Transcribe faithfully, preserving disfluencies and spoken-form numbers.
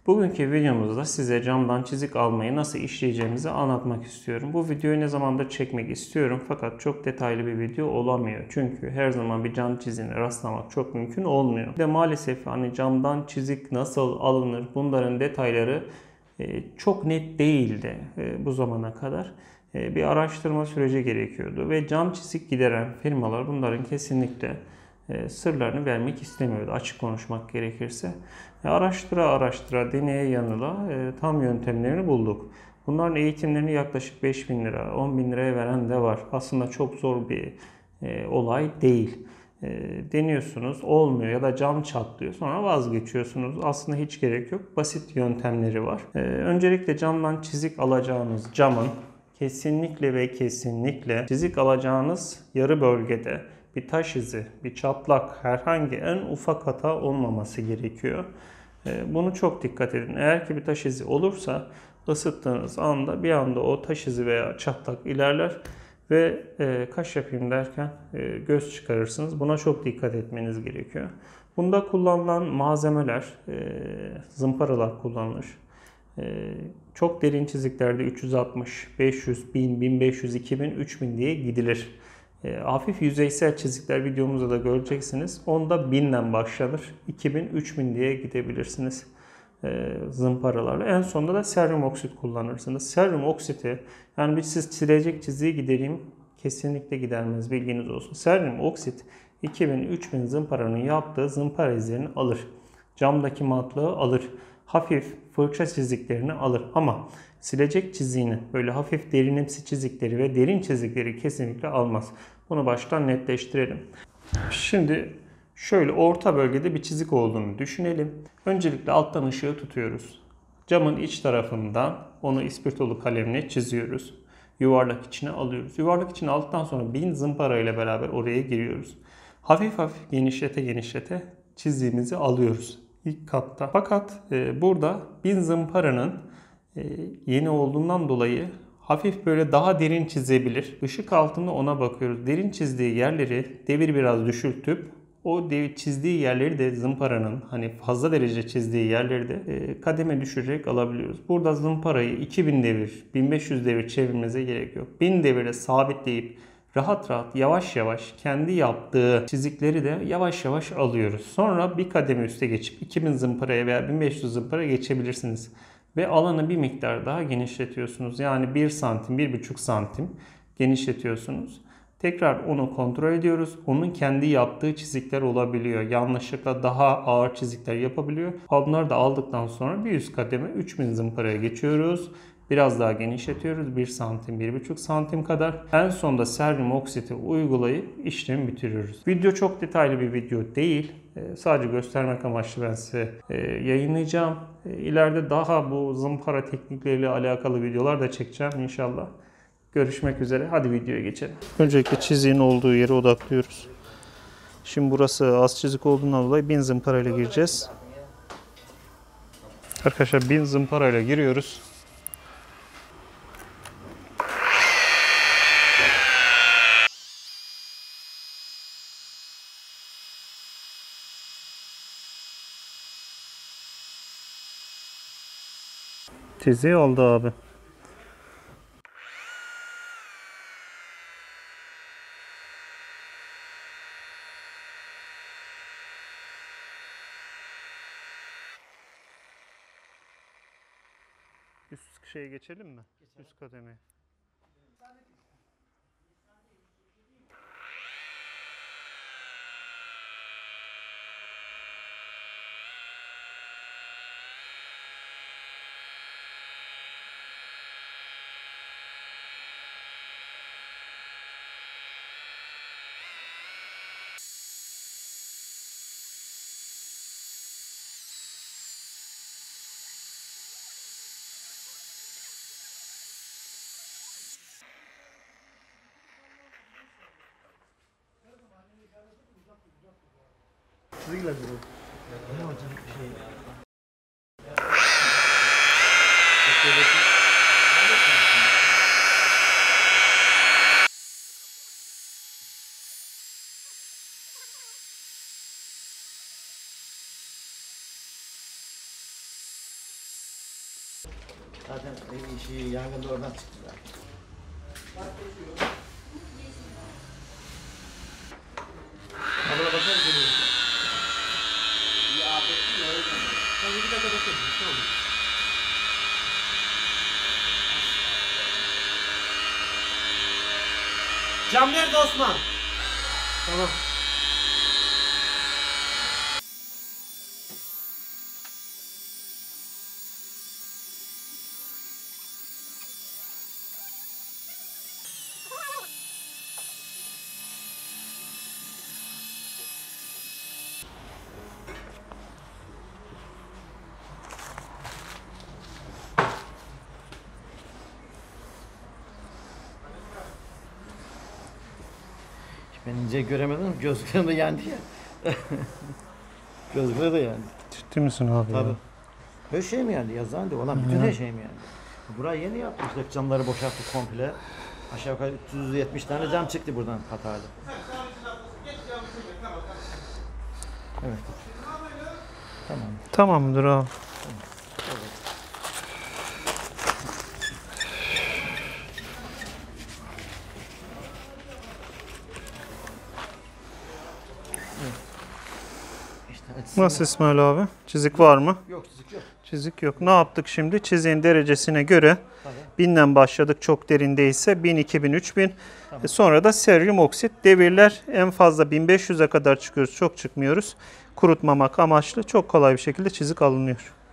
Bugünkü videomuzda size camdan çizik almayı nasıl işleyeceğimizi anlatmak istiyorum. Bu videoyu ne zamandır çekmek istiyorum fakat çok detaylı bir video olamıyor. Çünkü her zaman bir cam çiziğine rastlamak çok mümkün olmuyor. Bir de maalesef hani camdan çizik nasıl alınır bunların detayları çok net değildi bu zamana kadar. Bir araştırma süreci gerekiyordu ve cam çizik gideren firmalar bunların kesinlikle sırlarını vermek istemiyordu, açık konuşmak gerekirse. Araştıra araştıra, deneye yanıla tam yöntemlerini bulduk. Bunların eğitimlerini yaklaşık beş bin lira, on bin liraya veren de var. Aslında çok zor bir olay değil. Deniyorsunuz, olmuyor ya da cam çatlıyor. Sonra vazgeçiyorsunuz. Aslında hiç gerek yok. Basit yöntemleri var. Öncelikle camdan çizik alacağınız camın kesinlikle ve kesinlikle çizik alacağınız yarı bölgede bir taş izi, bir çatlak, herhangi en ufak hata olmaması gerekiyor. Bunu çok dikkat edin. Eğer ki bir taş izi olursa ısıttığınız anda bir anda o taş izi veya çatlak ilerler ve e, kaş yapayım derken e, göz çıkarırsınız. Buna çok dikkat etmeniz gerekiyor. Bunda kullanılan malzemeler, e, zımparalar kullanılır. E, çok derin çiziklerde üç yüz altmış, beş yüz, bin, bin beş yüz, iki bin, üç bin diye gidilir. E, hafif yüzeysel çizikler videomuzda da göreceksiniz. Onda binden başlanır. iki bin, üç bin diye gidebilirsiniz e, zımparalarla. En sonunda da seryum oksit kullanırsınız. Seryum oksiti, yani bir siz silecek çiziği gidereyim kesinlikle gidermez, bilginiz olsun. Seryum oksit iki bin, üç bin zımparanın yaptığı zımpara izlerini alır. Camdaki matlığı alır. Hafif fırça çiziklerini alır ama silecek çiziğini, böyle hafif derinimsi çizikleri ve derin çizikleri kesinlikle almaz. Bunu baştan netleştirelim. Şimdi şöyle orta bölgede bir çizik olduğunu düşünelim. Öncelikle alttan ışığı tutuyoruz. Camın iç tarafından onu ispirtolu kalemle çiziyoruz. Yuvarlak içine alıyoruz. Yuvarlak içine aldıktan sonra bin zımpara ile beraber oraya giriyoruz. Hafif hafif genişlete genişlete çiziğimizi alıyoruz ilk katta. Fakat e, burada bin zımparanın e, yeni olduğundan dolayı hafif böyle daha derin çizebilir. Işık altında ona bakıyoruz. Derin çizdiği yerleri devir biraz düşültüp o çizdiği yerleri de zımparanın hani fazla derece çizdiği yerleri de e, kademe düşürerek alabiliyoruz. Burada zımparayı iki bin devir, bin beş yüz devir çevirmemize gerek yok. bin devire sabitleyip rahat rahat yavaş yavaş kendi yaptığı çizikleri de yavaş yavaş alıyoruz. Sonra bir kademe üste geçip iki bin zımparaya veya bin beş yüz zımparaya geçebilirsiniz. Ve alanı bir miktar daha genişletiyorsunuz. Yani bir santim, bir buçuk santim genişletiyorsunuz. Tekrar onu kontrol ediyoruz. Onun kendi yaptığı çizikler olabiliyor. Yanlışlıkla daha ağır çizikler yapabiliyor. Bunları da aldıktan sonra bir üst kademe üç bin zımparaya geçiyoruz. Biraz daha genişletiyoruz. bir santim, bir buçuk santim kadar. En sonunda seryum oksiti uygulayıp işlemi bitiriyoruz. Video çok detaylı bir video değil. Sadece göstermek amaçlı ben size yayınlayacağım. İleride daha bu zımpara teknikleriyle alakalı videolar da çekeceğim inşallah. Görüşmek üzere. Hadi videoya geçelim. Öncelikle çiziğin olduğu yere odaklıyoruz. Şimdi burası az çizik olduğundan dolayı bin zımpara ile gireceğiz. Arkadaşlar bin zımpara ile giriyoruz. Çiziği aldı abi. Üst şeye geçelim mi? Geçelim. Üst kademeye. Çizgiler duruyor. Ne hocam şey. Zaten işi yangında oradan çıktı zaten. Abla bakar geliyor. İyi afiyet mi? Tabii bir dakika bakalım. Bir şey olur. Cam nerede Osman? Tamam. Ben ince göremedim, gözlerim de yandı ya. Gözleri de yandı. Ciddi misin abi? Tabii. Her şey mi yandı? Yazdan değil, olan bütün her şey mi yandı? Burayı yeni yapmıştık, camları boşalttık komple. Aşağı yukarı üç yüz yetmiş tane cam çıktı buradan hatalı. Evet. Tamam. Tamamdır abi. İşte Nasıl İsmail abi? Çizik var mı? Yok, çizik yok. Çizik yok. Ne yaptık şimdi? Çiziğin derecesine göre Tabii. binden başladık, çok derin değilse bin, iki bin, üç bin. Tamam. E sonra da seryum oksit. Devirler en fazla bin beş yüze kadar çıkıyoruz. Çok çıkmıyoruz. Kurutmamak amaçlı çok kolay bir şekilde çizik alınıyor.